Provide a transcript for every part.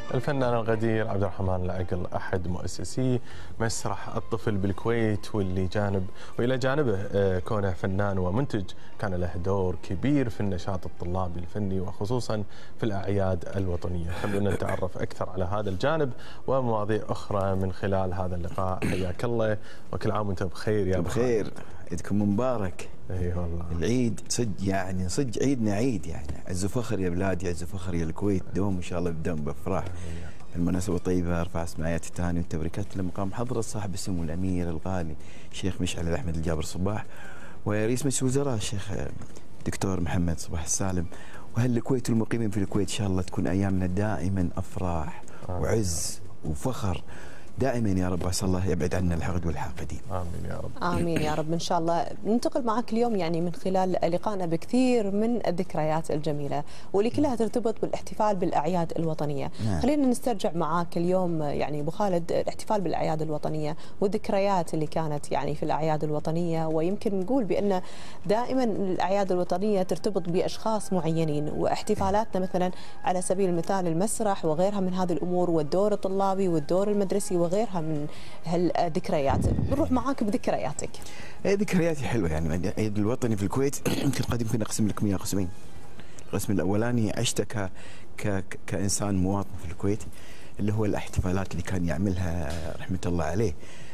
الفنان القدير عبد الرحمن العقل أحد مؤسسي مسرح الطفل بالكويت، وإلى جانبه كونه فنان ومنتج كان له دور كبير في النشاط الطلابي الفني وخصوصا في الأعياد الوطنية. خلونا نتعرف أكثر على هذا الجانب ومواضيع أخرى من خلال هذا اللقاء. حياك الله وكل عام وأنت بخير يا بخير. عيدكم مبارك. اي والله العيد صدق عيدنا عيد، يعني عز وفخر يا بلادي، عز وفخر يا الكويت، دوم ان شاء الله بدوم بافراح. المناسبة الطيبة ارفع سماعات التهاني والتبريكات لمقام حضرة صاحب السمو الامير الغالي الشيخ مشعل احمد الجابر صباح، ورئيس مجلس الوزراء الشيخ الدكتور محمد صباح السالم، واهل الكويت والمقيمين في الكويت. ان شاء الله تكون ايامنا دائما افراح وعز وفخر دائما يا رب. عسى الله يبعد عنا الحقد والحاقدين. امين يا رب. امين يا رب ان شاء الله. ننتقل معك اليوم يعني من خلال لقائنا بكثير من الذكريات الجميله واللي كلها ترتبط بالاحتفال بالاعياد الوطنيه. خلينا نسترجع معك اليوم يعني ابو خالد الاحتفال بالاعياد الوطنيه والذكريات اللي كانت يعني في الاعياد الوطنيه، ويمكن نقول بان دائما الاعياد الوطنيه ترتبط باشخاص معينين، واحتفالاتنا مثلا على سبيل المثال المسرح وغيرها من هذه الامور، والدور الطلابي والدور المدرسي وغيرها من هالذكريات. بنروح معاك بذكرياتك. ذكرياتي حلوه، يعني العيد الوطني في الكويت يمكن اقسم لكم اياه قسمين. القسم الاولاني عشته كانسان مواطن في الكويت، اللي هو الاحتفالات اللي كان يعملها رحمه الله عليه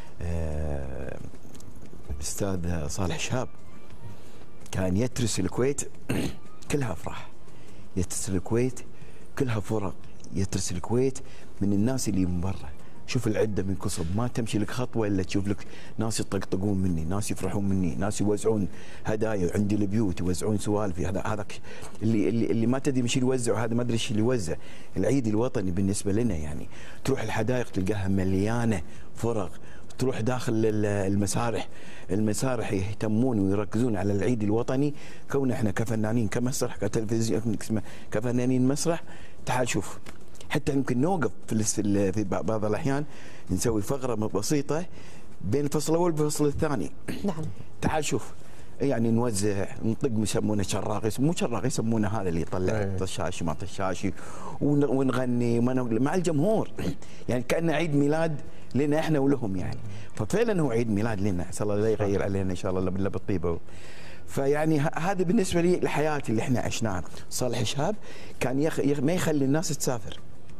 الاستاذ صالح شهاب. كان يترس الكويت كلها افراح، يترس الكويت كلها فرق، يترس الكويت من الناس اللي من برا. شوف العده من كصب، ما تمشي لك خطوه الا تشوف لك ناس يطقطقون مني، ناس يفرحون مني، ناس يوزعون هدايا عندي البيوت، يوزعون سوالف. هذاك اللي ما تدري مش يوزع، وهذا ما ادري ايش اللي يوزع. العيد الوطني بالنسبه لنا يعني تروح الحدائق تلقاها مليانه فرق، تروح داخل المسارح يهتمون ويركزون على العيد الوطني. كون احنا كفنانين كمسرح كتلفزيون كفنانين مسرح، تعال شوف حتى يمكن نوقف في بعض الاحيان نسوي فقره بسيطه بين الفصل الاول والفصل الثاني. نعم. تعال شوف، يعني نوزع نطق يسمونه شراق، مو شراق يسمونه هذا اللي يطلع طشاشي ما طشاشي، ونغني مع الجمهور يعني كأنه عيد ميلاد لنا احنا ولهم يعني. ففعلا هو عيد ميلاد لنا، عسى الله لا يغير علينا ان شاء الله الا بالطيبه. فيعني هذا بالنسبه لي الحياه اللي احنا عشناها. صالح شهاب كان ما يخلي الناس تسافر،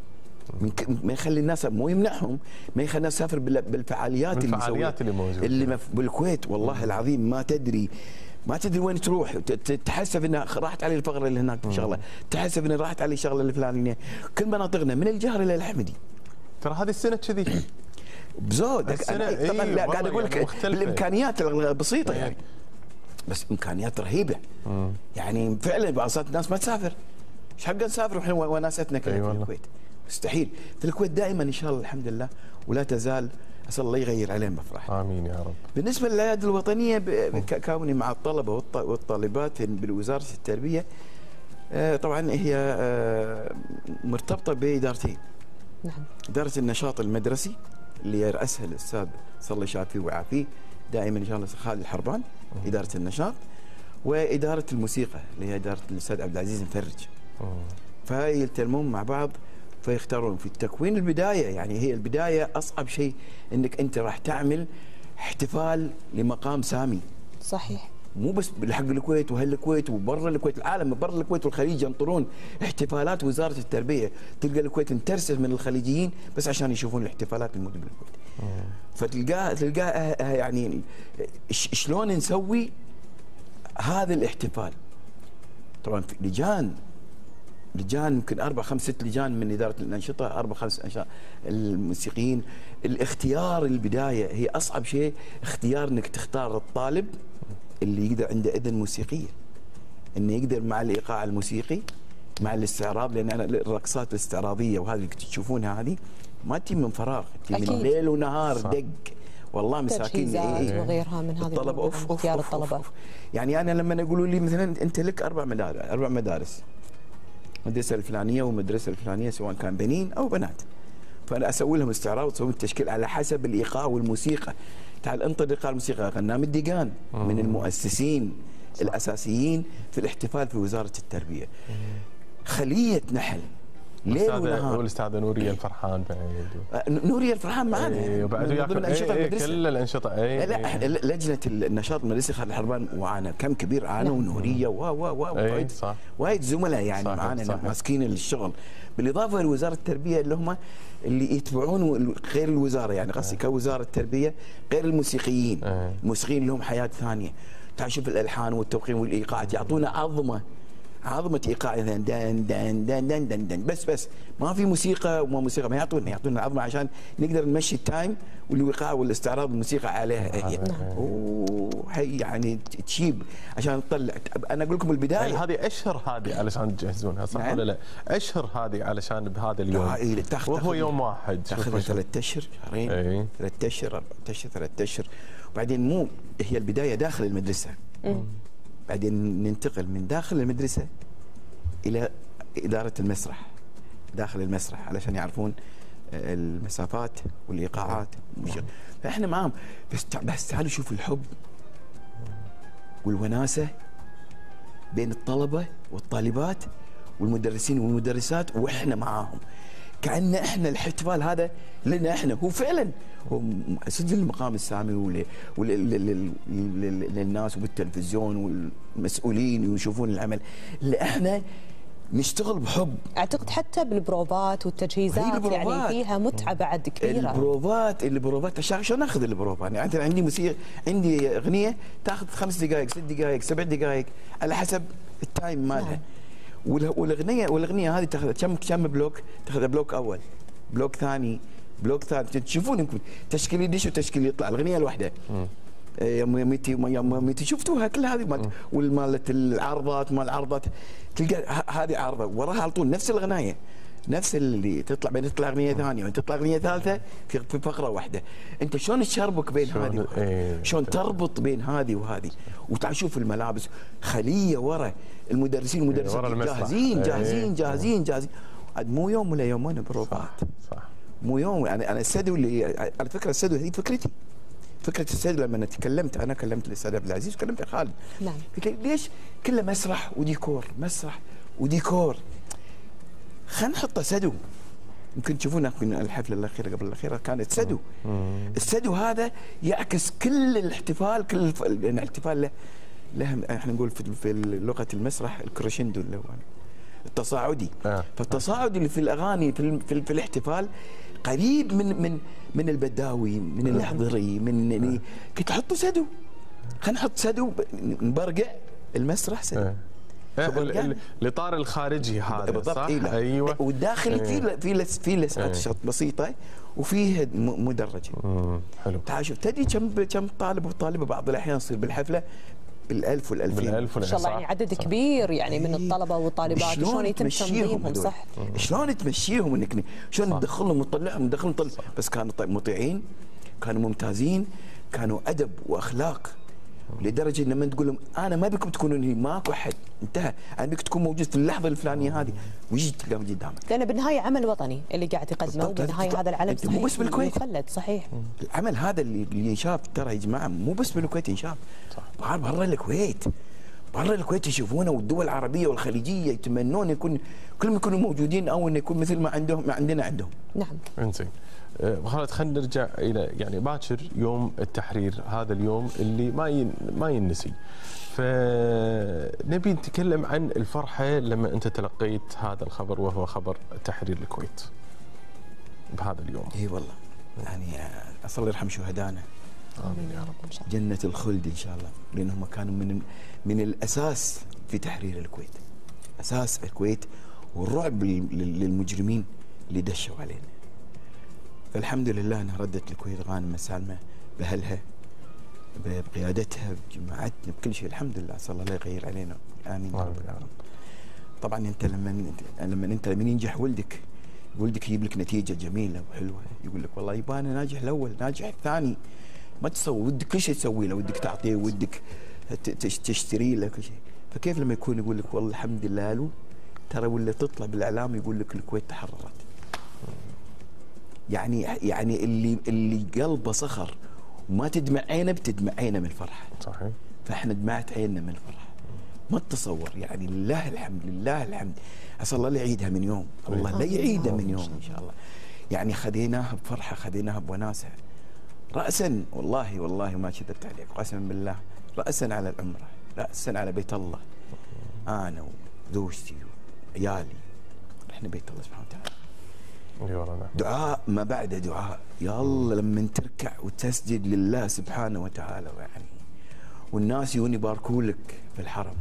ما يخلي الناس، مو يمنعهم، ما يخلي الناس تسافر بالفعاليات اللي موجوده اللي بالكويت. والله العظيم ما تدري وين تروح، تحسب انها راحت علي الفقره اللي هناك شغله، تحسب انها راحت علي الشغله الفلانيه. كل مناطقنا من الجهر الى الحمدي. ترى هذه السنه كذي بزود طبعا. لا قاعد اقول لك بالامكانيات البسيطه يعني، بس امكانيات رهيبه. يعني فعلا بعض الناس ما تسافر، ايش حق نسافر واحنا وناستنا كلها في الكويت؟ مستحيل. في الكويت دائما ان شاء الله الحمد لله ولا تزال، اسال الله يغير علينا بفرح. امين يا رب. بالنسبه للاعياد الوطنيه كوني مع الطلبه والطالبات بوزاره التربيه، طبعا هي مرتبطه بادارتين. نعم. اداره النشاط المدرسي اللي يرأسها الاستاذ صلى الله يشافيه ويعافيه دائما ان شاء الله خالد الحربان، اداره النشاط، واداره الموسيقى اللي هي اداره الاستاذ عبد العزيز مفرج. فهي يلتمون مع بعض فيختارون في التكوين. البدايه يعني هي البدايه اصعب شيء، انك انت راح تعمل احتفال لمقام سامي. صحيح. مو بس حق الكويت واهل الكويت وبرا الكويت، العالم برا الكويت والخليج ينطرون احتفالات وزاره التربيه. تلقى الكويت انترسف من الخليجيين بس عشان يشوفون الاحتفالات الموجوده بالكويت. فتلقاه يعني شلون نسوي هذا الاحتفال. طبعا في لجان يمكن 4 5 6 لجان من اداره الانشطه، 4 5 الموسيقيين. الاختيار البدايه هي اصعب شيء، اختيار انك تختار الطالب اللي يقدر عنده اذن موسيقيه، انه يقدر مع الايقاع الموسيقي مع الاستعراض، لان الرقصات الاستعراضيه وهذه اللي تشوفونها هذه ما تجي من فراغ، تجي من ليل ونهار دق. والله مساكين وغيرها من هذه الطلبه. اختيار الطلبه. يعني انا لما يقولوا لي مثلا انت لك 4 مدارس، المدرسه الفلانيه والمدرسه الفلانيه سواء كان بنين او بنات، فانا اسوي لهم استعراض واسوي التشكيل على حسب الايقاع والموسيقى. تعال انطر ايقاع الموسيقى. غنام الديقان من المؤسسين الاساسيين في الاحتفال في وزاره التربيه. خليه نحل ليل ونهار. والاستاذه نوريه الفرحان بعد. نوريه الفرحان معنا وبعد من ضمن انشطه المدرسه. كل الانشطه. لا لجنه النشاط المدرسي خالد الحربان وعانا كم كبير، انا ونوريه وايد صح. وايد زملاء يعني معانا ماسكين الشغل، بالاضافه لوزاره التربيه اللي هم اللي يتبعون غير الوزاره، يعني قصدي كوزاره التربيه غير الموسيقيين. الموسيقيين لهم حياه ثانيه. تعال شوف الالحان والتوقيع والايقاعات، يعطونا عظمه ايقاع دن دن دن دن دن دن دن بس ما في موسيقى وما موسيقى، ما يعطونا عظمه عشان نقدر نمشي التايم والايقاع والاستعراض الموسيقى عليها هي. وهي يعني تشيب عشان تطلع. انا اقول لكم البدايه هذه اشهر هذه علشان تجهزونها صح ولا لا؟ اشهر هذه علشان بهذا اليوم وهو يوم واحد تاخذ 3 اشهر شهرين 3 اشهر 4 اشهر 3 اشهر. وبعدين مو هي البدايه داخل المدرسه، بعدين ننتقل من داخل المدرسة إلى إدارة المسرح داخل المسرح علشان يعرفون المسافات والإيقاعات. فإحنا معاهم بس تعالوا شوفوا الحب والوناسة بين الطلبة والطالبات والمدرسين والمدرسات، وإحنا معاهم كأن إحنا الاحتفال هذا لنا إحنا. هو فعلا هو سجل المقام السامي للناس وبالتلفزيون والمسؤولين ويشوفون العمل اللي إحنا نشتغل بحب. اعتقد حتى بالبروفات والتجهيزات يعني فيها متعه بعد كبيره. البروفات شلون ناخذ البروفات؟ يعني عندي موسيقى، عندي اغنيه تاخذ 5 دقائق 6 دقائق 7 دقائق على حسب التايم مالها. والاغنيه هذه تاخذ كم بلوك؟ تاخذ بلوك اول، بلوك ثاني، بلوك ثالث. تشوفون يمكن تشكيل يدش وتشكيل يطلع الأغنية الواحدة. يوميتي شفتوها كل هذه مالت والمالت العرضات مال العرضات، تلقى هذه عرضه وراها على طول نفس الغنايه، نفس اللي تطلع بين تطلع اغنيه ثانيه وتطلع اغنيه ثالثه في فقره واحده. انت شلون تشربك بين هذه شلون تربط بين هذه وهذه. وتعال شوف الملابس خليه ورا المدرسين والمدرسات جاهزين. عاد مو يوم ولا يومين بروفات. صح. مو يوم. انا السدو اللي على فكره السدو هذه فكره السدو لما تكلمت انا كلمت الاستاذ عبد العزيز وكلمت خالد. نعم. قلت ليش كله مسرح وديكور مسرح وديكور، خلينا نحطه سدو. يمكن تشوفونها في الحفله الاخيره قبل الاخيره كانت سدو. السدو هذا يعكس كل الاحتفال، كل الاحتفال له احنا نقول في لغه المسرح الكريشندو اللي هو التصاعدي. فالتصاعدي اللي في الاغاني في الاحتفال قريب من البداوي، من الاحضري، من كنت احطوا سدو. خلينا نحط سدو نبرقع المسرح سدو. الاطار الخارجي هذا صح؟ ايوه. والداخلي في لسعات بسيطه وفيه مدرجه. حلو. تعال شوف تدري كم طالب وطالبه بعض الاحيان يصير بالحفله بال1000 وال2000 ما شاء الله، يعني عدد كبير يعني من الطلبه والطالبات. شلون يتم تنظيمهم؟ صح. شلون تمشيهم انك شلون تدخلهم وتطلعهم بس كانوا مطيعين، كانوا ممتازين، كانوا ادب واخلاق لدرجه ان لما تقول لهم انا ما بكم تكونون هنا ماكو احد انتهى، انا بك تكون موجود في اللحظه الفلانيه هذه ويجي تلقاه قدامك. لان بالنهايه عمل وطني اللي قاعد يقدمه، وبالنهايه هذا العلم صحيح مو بس بالكويت يخلد. صحيح. العمل هذا اللي ينشاف ترى يا جماعه مو بس بالكويت ينشاف، برا الكويت، برا الكويت يشوفونه، والدول العربيه والخليجيه يتمنون يكون كلهم يكونوا موجودين او انه يكون مثل ما عندنا عندهم. نعم. انزين. خالد خلينا نرجع الى يعني باكر يوم التحرير، هذا اليوم اللي ما ينسي. فنبي نتكلم عن الفرحه لما انت تلقيت هذا الخبر وهو خبر تحرير الكويت بهذا اليوم. اي والله يعني الله يرحم شهدائنا. امين يا رب ان شاء الله. جنة الخلد ان شاء الله، لانهم كانوا من الاساس في تحرير الكويت. اساس الكويت والرعب للمجرمين اللي دشوا علينا. فالحمد لله انها ردت الكويت غانمه سالمه باهلها بقيادتها بجماعتنا بكل شيء، الحمد لله. صلى الله يغير علينا. امين يا رب العالمين. طبعا انت لما ينجح ولدك يجيب لك نتيجه جميله وحلوه، يقول لك والله يبا انا ناجح الاول ناجح الثاني، ما تسوي ودك كل شيء تسوي له، ودك تعطيه، ودك تشتري له كل شيء. فكيف لما يكون يقول لك والله الحمد لله له ترى، ولا تطلع بالاعلام يقول لك الكويت تحررت. يعني اللي قلبه صخر وما تدمع عينه بتدمع عينه من الفرحه. صحيح. فاحنا دمعت عيننا من الفرحه، ما تتصور يعني. لله الحمد لله الحمد. عسى الله لا يعيدها من يوم، الله لا يعيدها من يوم ان شاء الله. يعني خذيناها بفرحه، خذيناها بوناسه راسا، والله والله ما كذبت عليك قسما بالله، راسا على العمره، راسا على بيت الله. انا وزوجتي وعيالي رحنا بيت الله سبحانه وتعالى. دعاء ما بعد دعاء، يا الله لما تركع وتسجد لله سبحانه وتعالى يعني، والناس يجون يباركوا لك في الحرم.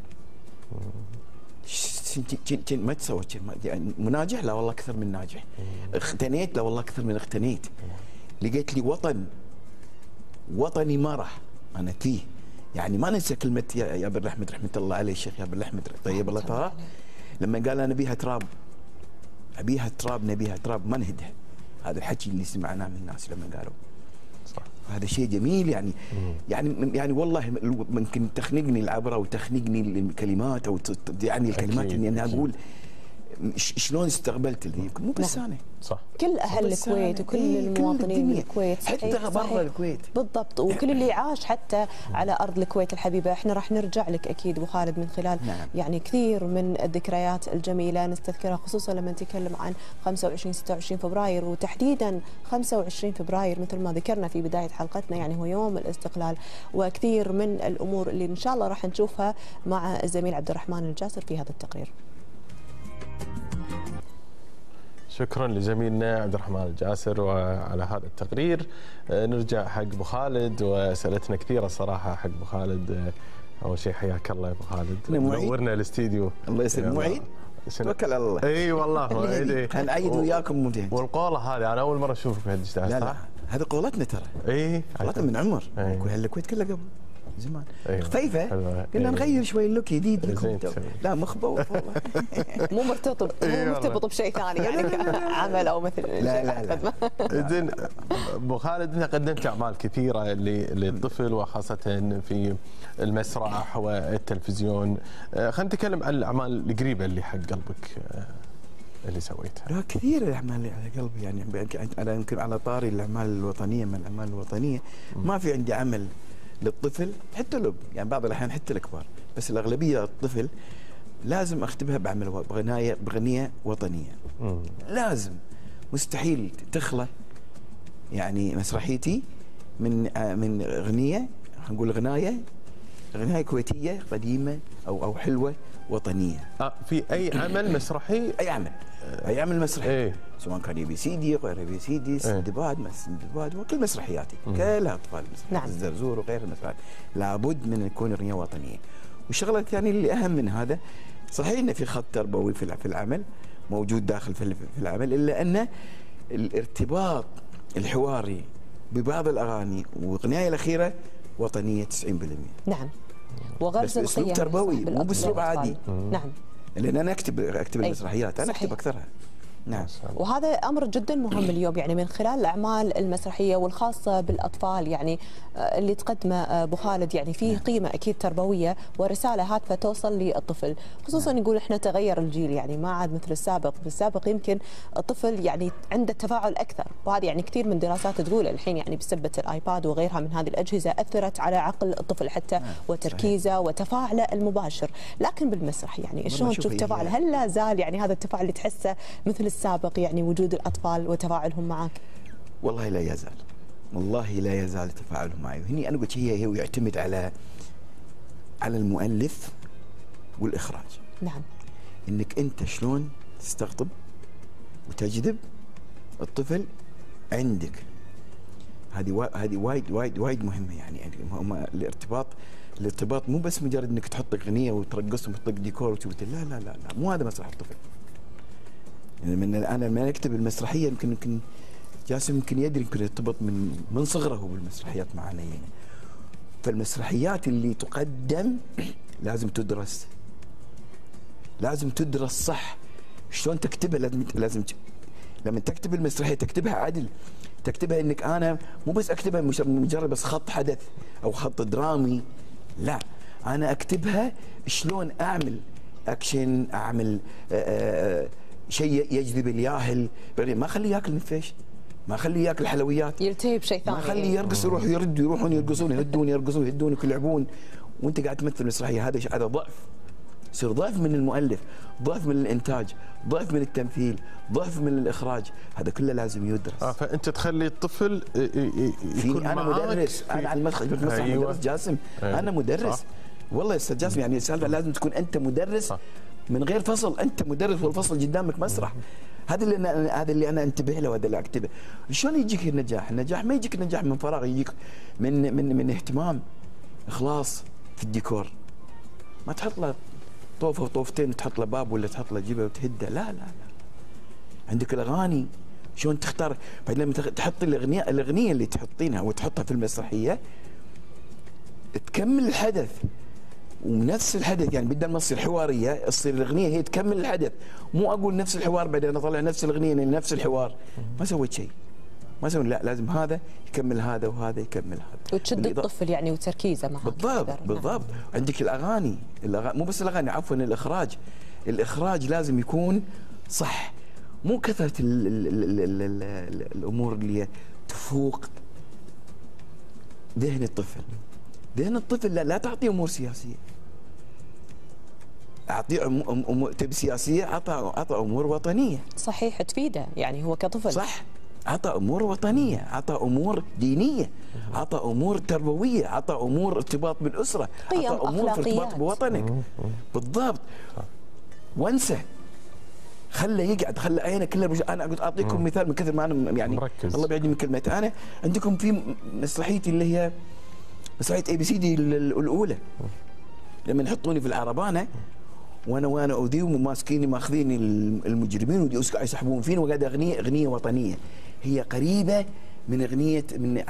ما تصور يعني مناجح، لا والله اكثر من ناجح. اختنيت، لا والله اكثر من اختنيت. لقيت لي وطني ما راح انا فيه. يعني ما ننسى كلمه يا ابن احمد رحمه الله عليه، الشيخ يا ابن احمد طيب الله طه، لما قال انا بيها تراب، ابيها تراب، نبيها تراب ما نهدها. هذا الحكي اللي سمعناه من الناس لما قالوا صح. هذا شيء جميل يعني. يعني والله ممكن تخنقني العبره وتخنقني الكلمات، او يعني الكلمات اني انا اقول شلون استقبلت اللي يمكن مو بس انا، صح، كل اهل الكويت وكل المواطنين بالكويت، حتى برا الكويت بالضبط، وكل اللي عاش حتى على ارض الكويت الحبيبه. احنا راح نرجع لك اكيد ابو خالد من خلال يعني كثير من الذكريات الجميله نستذكرها، خصوصا لما نتكلم عن 25 26 فبراير، وتحديدا 25 فبراير مثل ما ذكرنا في بدايه حلقتنا يعني هو يوم الاستقلال، وكثير من الامور اللي ان شاء الله راح نشوفها مع الزميل عبد الرحمن الجاسر في هذا التقرير. شكرا لزميلنا عبد الرحمن الجاسر وعلى هذا التقرير. نرجع حق ابو خالد، واسئلتنا كثيره صراحه حق ابو خالد. اول شيء حياك الله يا ابو خالد، نورنا الاستديو. الله يسلمك. معيد توكل على الله. اي والله معيد. هنعيد وياكم مدين. والقوله هذه انا اول مره اشوفك في هالجدار. لا لا هذه قولتنا ترى. اي قولتنا من عمر. الكويت كلها قبل زمان خفيفه. قلنا نغير شوي اللوك جديد لكم. لا مخبوط والله. مو مرتبط بشيء ثاني يعني عمل او مثل. لا زين ابو خالد، انت قدمت اعمال كثيره للطفل وخاصه في المسرح والتلفزيون. خلينا نتكلم عن الاعمال القريبه اللي حق قلبك اللي سويتها. لا كثير الاعمال اللي على قلبي يعني. انا يمكن على طاري الاعمال الوطنيه، من الاعمال الوطنيه ما في عندي عمل للطفل، حتى لو يعني بعض الاحيان حتى الكبار، بس الاغلبيه الطفل لازم اختمها بعمل بغنيه وطنيه. لازم، مستحيل تخلى يعني مسرحيتي من اغنيه، نقول غنايه كويتيه قديمه او حلوه وطنيه. في اي عمل مسرحي؟ اي عمل مسرحي إيه؟ سواء كان يبي سيدي غير يبي سيدي، سندباد ما سندباد، وكل مسرحياتي كلها اطفال مسرحيات الزرزور وغير المسرحيات لابد من يكون اغنيه وطنيه. والشغله الثانيه اللي اهم من هذا، صحيح انه في خط تربوي في العمل موجود داخل في العمل، الا ان الارتباط الحواري ببعض الاغاني والاغنيه الاخيره وطنيه 90%. نعم، وغرس بس اسلوب تربوي مو باسلوب عادي. نعم، لان انا اكتب المسرحيات، انا اكتب اكثرها. نعم. وهذا امر جدا مهم اليوم يعني من خلال الاعمال المسرحيه والخاصه بالاطفال يعني اللي تقدمه ابو خالد، يعني فيه قيمه اكيد تربويه ورساله هادفه توصل للطفل، خصوصا يقول احنا تغير الجيل يعني ما عاد مثل السابق. في السابق يمكن الطفل يعني عنده تفاعل اكثر، وهذه يعني كثير من دراسات تقول الحين يعني بسبه الايباد وغيرها من هذه الاجهزه اثرت على عقل الطفل حتى وتركيزه وتفاعله المباشر. لكن بالمسرح يعني شلون تشوف تفاعل؟ هل لا زال يعني هذا التفاعل اللي تحسه مثل السابق يعني وجود الأطفال وتفاعلهم معك؟ والله لا يزال، والله لا يزال تفاعلهم معي. وهني أنا قلت هو يعتمد على المؤلف والإخراج. نعم. إنك أنت شلون تستقطب وتجذب الطفل عندك. هذه وايد مهمة يعني. الارتباط مو بس مجرد انك تحط اغنيه وترقصهم وتطق ديكور وتسوي لا مو هذا مسرح الطفل. يعني انا لما اكتب المسرحيه يمكن جاسم يمكن يدري، يمكن يرتبط من صغره بالمسرحيات معنا يعني. فالمسرحيات اللي تقدم لازم تدرس صح. شلون تكتبها؟ لازم لما تكتب المسرحيه تكتبها عدل، تكتبها انك انا مو بس اكتبها مجرد بس خط حدث او خط درامي، لا انا اكتبها شلون اعمل اكشن، اعمل شيء يجذب الياهل، ما اخليه ياكل نفيش، ما اخليه ياكل حلويات، يلتهي بشيء ثاني، ما اخليه يرقص يروح يردون يرقصون يهدون يرقصون يهدون يلعبون. وانت قاعد تمثل مسرحيه، هذا ضعف، يصير ضعف من المؤلف، ضعف من الانتاج، ضعف من التمثيل، ضعف من الاخراج، هذا كله لازم يدرس. فانت تخلي الطفل يكون انا مدرس، انا على المسرح أيوة. مدرس جاسم. أيوة. انا مدرس. صح. والله يا استاذ جاسم، يعني السالفه لازم تكون انت مدرس. صح. من غير فصل، انت مدرس والفصل قدامك مسرح. هذا اللي انا انتبه له وهذا اللي اكتبه. شلون يجيك النجاح؟ النجاح ما يجيك نجاح من فراغ، يجيك من اهتمام، اخلاص في الديكور. ما تحط له طوفه وطوفتين وتحط له باب ولا تحط له جبه وتهده، لا لا لا. عندك الاغاني شلون تختار، بعدين لما تحط الاغنيه اللي تحطينها وتحطها في المسرحيه تكمل الحدث، ونفس الحدث يعني بدل ما تصير حواريه تصير الاغنيه هي تكمل الحدث. مو اقول نفس الحوار بعدين اطلع نفس الاغنيه لنفس الحوار، ما سويت شيء. ما سويت، لا لازم هذا يكمل هذا وهذا يكمل هذا، وتشد الطفل يعني وتركيزه معك. بالضبط. عندك الاغاني مو بس الاغاني، عفوا الاخراج لازم يكون صح، مو كثره الامور اللي تفوق ذهن الطفل. ذهن الطفل لا تعطيه امور سياسيه، اعطيه تبي سياسيه، اعطى امور وطنيه. صحيح، تفيده يعني هو كطفل. صح، عطى امور وطنيه، عطى امور دينيه، عطى امور تربويه، عطى امور ارتباط بالاسره، قيم، عطى امور في ارتباط بوطنك. بالضبط. وانسى، خله يقعد، خله عينه كلها انا قلت اعطيكم مثال من كثر ما انا يعني مركز. الله بيعدني من كلمه. انا عندكم في مسرحيتي اللي هي مسرحيه ABC الاولى، لما يحطوني في العربانه وانا اذيهم وماسكيني ماخذين المجرمين ويسحبون فيني وقاعد اغنيه وطنيه هي قريبه من اغنيه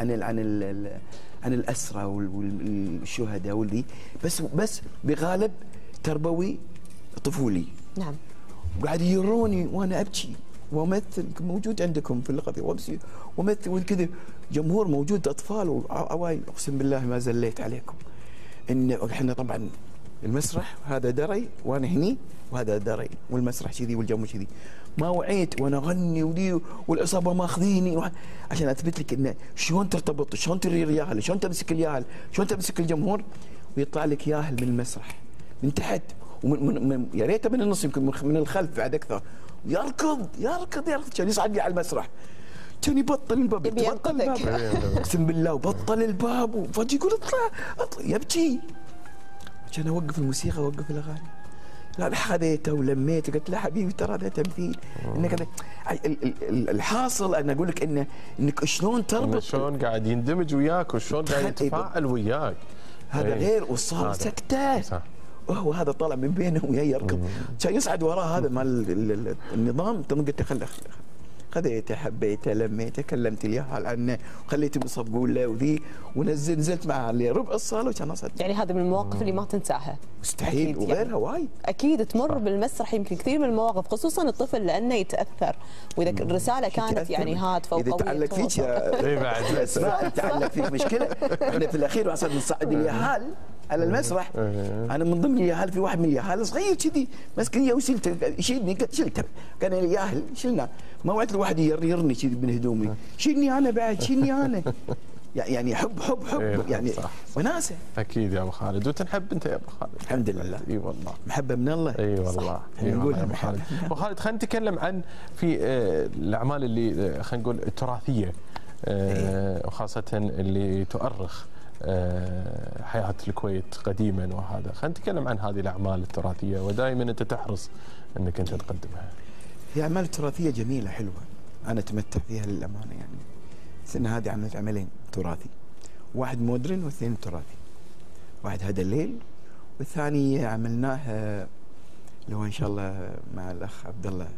عن الاسرى والشهداء والذي، بس بغالب تربوي طفولي. نعم. وقاعد يروني وانا ابكي وامثل، موجود عندكم في القضيه وامثل وكذا، جمهور موجود، اطفال وعوائل، اقسم بالله ما زليت عليكم. ان احنا طبعا المسرح هذا دري وانا هني، وهذا دري والمسرح كذي والجو كذي، ما وعيت وانا اغني وذي والعصابه ماخذيني عشان اثبت لك انه شلون ترتبط، شلون تري الياهل، شلون تمسك الياهل، شلون تمسك الجمهور، ويطلع لك ياهل من المسرح من تحت ومن يا ريته من النص، يمكن من الخلف بعد اكثر، يركض كان يصعد لي على المسرح، كان يبطل الباب، اقسم بالله، وبطل الباب وفجاه يقول اطلع يبكي، كان اوقف الموسيقى اوقف الاغاني، لا حذيته ولميته، قلت له حبيبي ترى هذا تمثيل، انك الحاصل انا اقول لك انك شلون تربط، شلون قاعد يندمج وياك وشلون قاعد يتفاعل وياك، هذا غير، وصار سكته. وهو هذا طالع من بينهم ويا يركض، كان يصعد وراه هذا مال النظام، قلت له خذيته حبيته لميته كلمت الياهل عنه وخليته بصفقوا له وذي، نزلت معه ربع الصاله وكان اصعد. يعني هذه من المواقف اللي ما تنساها مستحيل، وغيرها يعني وايد اكيد تمر صح. بالمسرح يمكن كثير من المواقف، خصوصا الطفل لانه يتاثر، واذا الرساله كانت يعني هادفه وقويه اذا تعلق فيك اي بعد ما تعلق فيك مشكله. احنا في الاخير وصلنا نصعد الياهل على المسرح، انا من ضمن الياهل في واحد من الياهل صغير كذي مسكني وشلته، يشيلني قلت شلته، كان الياهل شلنا، ما وعدت الواحد يرني كذي من هدومي، شيلني انا بعد، شيلني انا، يعني حب يعني وناسه. اكيد يا ابو خالد، وتنحب انت يا ابو خالد. الحمد لله. اي والله، محبه من الله. اي والله، نقولها ابو خالد. ابو خالد، خلينا نتكلم عن في الاعمال اللي خلينا نقول التراثيه، وخاصه اللي تؤرخ حياة الكويت قديما، وهذا خلينا نتكلم عن هذه الأعمال التراثية، ودائما أنت تحرص أنك أنت تقدمها. هي أعمال تراثية جميلة حلوة، أنا أتمتع فيها للأمانة. يعني السنة هذه عملت عملين تراثي، واحد مودرن والثاني تراثي، واحد هذا الليل والثاني عملناه اللي هو إن شاء الله مع الأخ عبد الله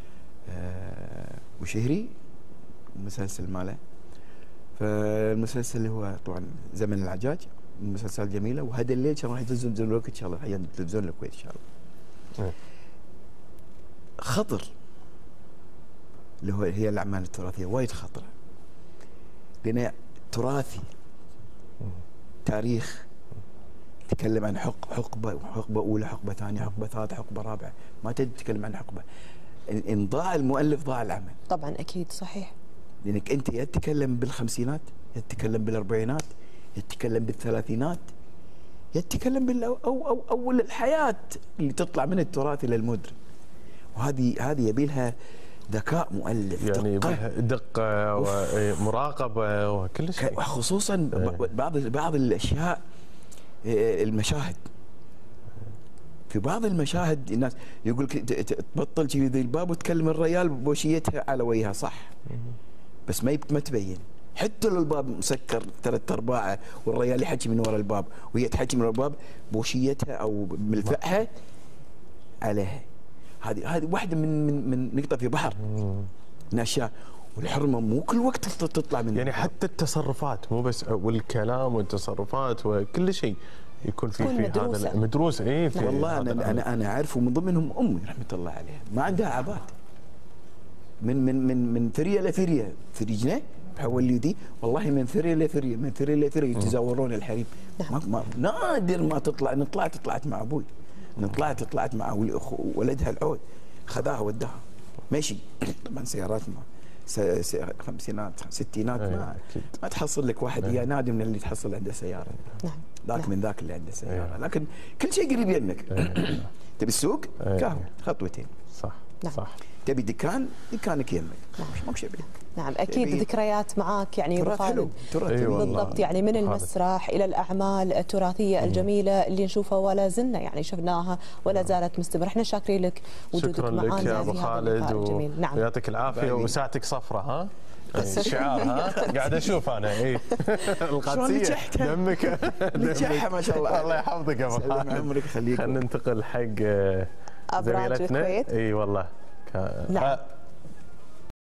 وشهري، المسلسل ماله. فالمسلسل اللي هو طبعا زمن العجاج، المسلسل جميله، وهذا الليل كان راح ينزل الوقت ان شاء الله، حيان تلفزيون الكويت ان شاء الله. خطر اللي هي الاعمال التراثيه وايد خطره، لان تراثي تاريخ، تتكلم عن حقبه اولى، حقبه ثانيه، حقبه ثالثه، حقبه رابعه، ما تتكلم عن حقبه. ان ضاع المؤلف ضاع العمل. طبعا اكيد صحيح، لانك انت يا تتكلم بالخمسينات، يا تتكلم بالاربعينات، يا تتكلم بالثلاثينات، يتكلم أو أول الحياة اللي تطلع من التراث إلى المودرن. وهذه يبي لها ذكاء مؤلف، يعني يبيلها دقة ومراقبة وكل شيء، خصوصا بعض الأشياء. المشاهد، في بعض المشاهد الناس يقول لك تبطل كذي ذي الباب وتكلم الريال بوشيتها على وجهها، صح، بس ما تبين. حتى لو الباب مسكر 3/4 والريال يحكي من وراء الباب وهي تحكي من وراء الباب بوشيتها او ملفعها عليها. هذه واحده من نقطه في بحر من اشياء. والحرمه مو كل وقت تطلع من يعني حتى التصرفات، مو بس والكلام والتصرفات وكل شيء يكون في هذا مدروس. اي والله انا اعرف، ومن ضمنهم امي رحمه الله عليها ما عندها عباد، من فريه لفريه، فريجنا بحولي دي والله، من فريه لفريه، من فريه لفريه يتزاورون الحريم. ما نادر ما تطلع. طلعت مع ابوي، طلعت مع ولدها العود، خذاها وداها ماشي. طبعا سيارات خمسينات ستينات ما تحصل لك واحد. يا نادي من اللي تحصل عنده سياره. ذاك من ذاك اللي عنده سياره، لكن كل شيء قريب يمك. تبي السوق قهوه خطوتين، صح صح. تبي دكانك يمك، ماكو شيء. نعم اكيد ذكريات معاك يعني ابو خالد. بالضبط، يعني من المسرح الى الاعمال التراثيه الجميله اللي نشوفها ولا زلنا يعني شفناها ولا زالت مستمره. احنا شاكرين لك وجودك معنا. شكرا لك يا ابو خالد، نعم. ويعطيك العافيه. وساعتك صفرة، ها شعار، ها قاعد اشوف انا. اي القادسيه دمك نجحها ما شاء الله. الله يحفظك يا ابو خالد. عمرك خليك. خلينا ننتقل حق ابراج الكويت. اي والله. نعم.